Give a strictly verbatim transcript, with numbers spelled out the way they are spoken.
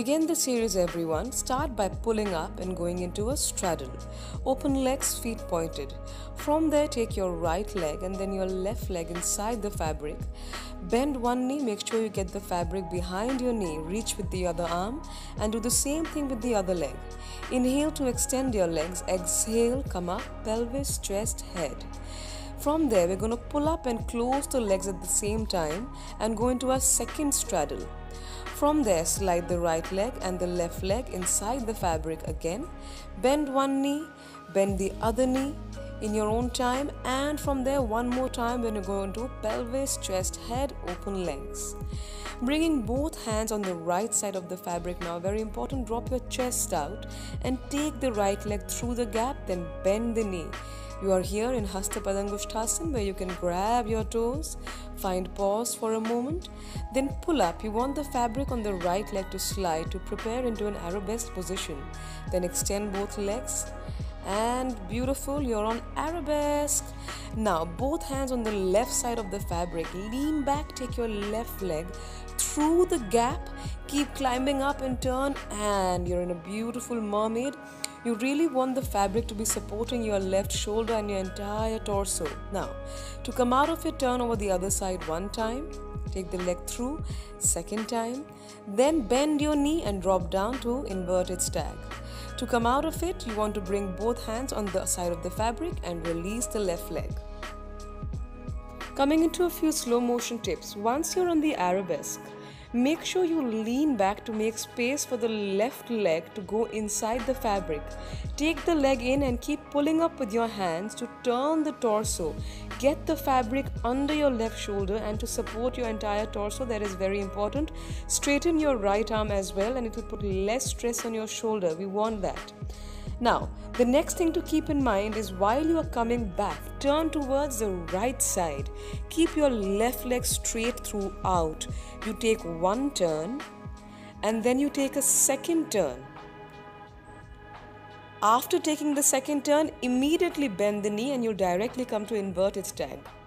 begin the series, everyone, start by pulling up and going into a straddle. Open legs, feet pointed. From there, take your right leg and then your left leg inside the fabric. Bend one knee, make sure you get the fabric behind your knee. Reach with the other arm and do the same thing with the other leg. Inhale to extend your legs. Exhale, come up, pelvis, chest, head. From there, we're going to pull up and close the legs at the same time and go into our second straddle. From there, slide the right leg and the left leg inside the fabric again. Bend one knee, bend the other knee in your own time, and from there, one more time when you go into pelvis, chest, head, open legs. Bringing both hands on the right side of the fabric now, very important, drop your chest out and take the right leg through the gap, then bend the knee. You are here in Hasta Padangusthasana where you can grab your toes, find pause for a moment, then pull up. You want the fabric on the right leg to slide to prepare into an arabesque position. Then extend both legs and beautiful, you're on arabesque. Now both hands on the left side of the fabric, lean back, take your left leg through the gap, keep climbing up and turn, and you're in a beautiful mermaid. You really want the fabric to be supporting your left shoulder and your entire torso. Now, to come out of it, turn over the other side one time. Take the leg through, second time. Then bend your knee and drop down to inverted stag. To come out of it, you want to bring both hands on the side of the fabric and release the left leg. Coming into a few slow motion tips. Once you're on the arabesque, make sure you lean back to make space for the left leg to go inside the fabric. Take the leg in and keep pulling up with your hands to turn the torso. Get the fabric under your left shoulder and to support your entire torso. That is very important. Straighten your right arm as well and it will put less stress on your shoulder. We want that. Now, the next thing to keep in mind is while you are coming back, turn towards the right side. Keep your left leg straight throughout. You take one turn and then you take a second turn. After taking the second turn, immediately bend the knee and you'll directly come to inverted stag.